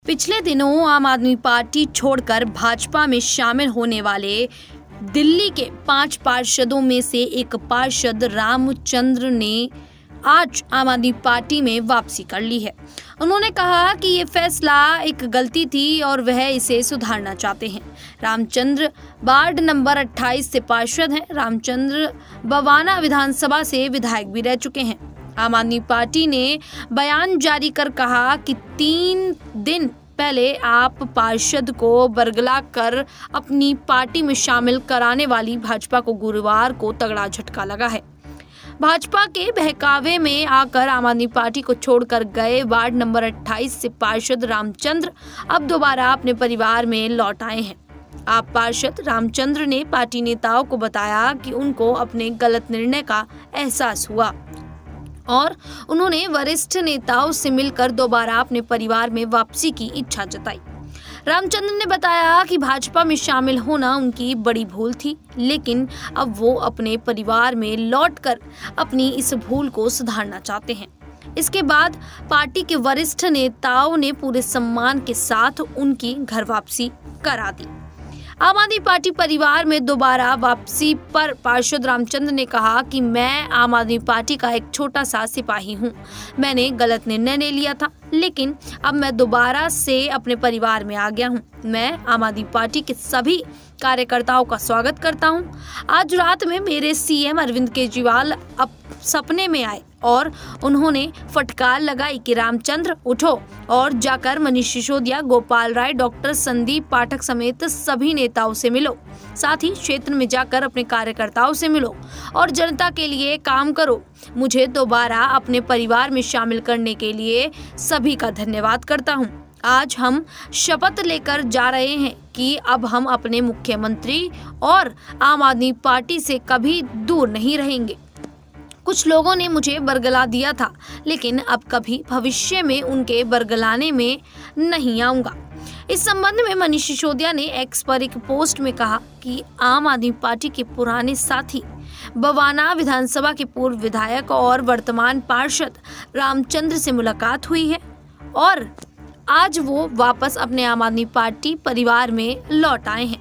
पिछले दिनों आम आदमी पार्टी छोड़कर भाजपा में शामिल होने वाले दिल्ली के 5 पार्षदों में से एक पार्षद रामचंद्र ने आज आम आदमी पार्टी में वापसी कर ली है। उन्होंने कहा कि ये फैसला एक गलती थी और वह इसे सुधारना चाहते हैं। रामचंद्र वार्ड नंबर 28 से पार्षद हैं। रामचंद्र बवाना विधानसभा से विधायक भी रह चुके हैं। आम आदमी पार्टी ने बयान जारी कर कहा कि 3 दिन पहले आप पार्षद को बरगला कर अपनी पार्टी में शामिल कराने वाली भाजपा को गुरुवार को तगड़ा झटका लगा है। भाजपा के बहकावे में आकर आम आदमी पार्टी को छोड़कर गए वार्ड नंबर 28 से पार्षद रामचंद्र अब दोबारा अपने परिवार में लौट आए हैं। आप पार्षद रामचंद्र ने पार्टी नेताओं को बताया कि उनको अपने गलत निर्णय का एहसास हुआ और उन्होंने वरिष्ठ नेताओं से मिलकर दोबारा अपने परिवार में वापसी की इच्छा जताई। रामचंद्र ने बताया कि भाजपा में शामिल होना उनकी बड़ी भूल थी, लेकिन अब वो अपने परिवार में लौटकर अपनी इस भूल को सुधारना चाहते हैं। इसके बाद पार्टी के वरिष्ठ नेताओं ने पूरे सम्मान के साथ उनकी घर वापसी करा दी। आम आदमी पार्टी परिवार में दोबारा वापसी पर पार्षद रामचंद्र ने कहा कि मैं आम आदमी पार्टी का एक छोटा सा सिपाही हूं। मैंने गलत निर्णय ले लिया था, लेकिन अब मैं दोबारा से अपने परिवार में आ गया हूं। मैं आम आदमी पार्टी के सभी कार्यकर्ताओं का स्वागत करता हूं। आज रात में मेरे सीएम अरविंद केजरीवाल अब सपने में आए और उन्होंने फटकार लगाई कि रामचंद्र उठो और जाकर मनीष सिसोदिया, गोपाल राय, डॉक्टर संदीप पाठक समेत सभी नेताओं से मिलो। साथ ही क्षेत्र में जाकर अपने कार्यकर्ताओं से मिलो और जनता के लिए काम करो। मुझे दोबारा अपने परिवार में शामिल करने के लिए सभी का धन्यवाद करता हूं। आज हम शपथ लेकर जा रहे हैं कि अब हम अपने मुख्यमंत्री और आम आदमी पार्टी से कभी दूर नहीं रहेंगे। कुछ लोगों ने मुझे बरगला दिया था, लेकिन अब कभी भविष्य में उनके बरगलाने में नहीं आऊंगा। इस संबंध में मनीष सिसोदिया ने एक्स पर एक पोस्ट में कहा कि आम आदमी पार्टी के पुराने साथी बवाना विधानसभा के पूर्व विधायक और वर्तमान पार्षद रामचंद्र से मुलाकात हुई है और आज वो वापस अपने आम आदमी पार्टी परिवार में लौट आए हैं।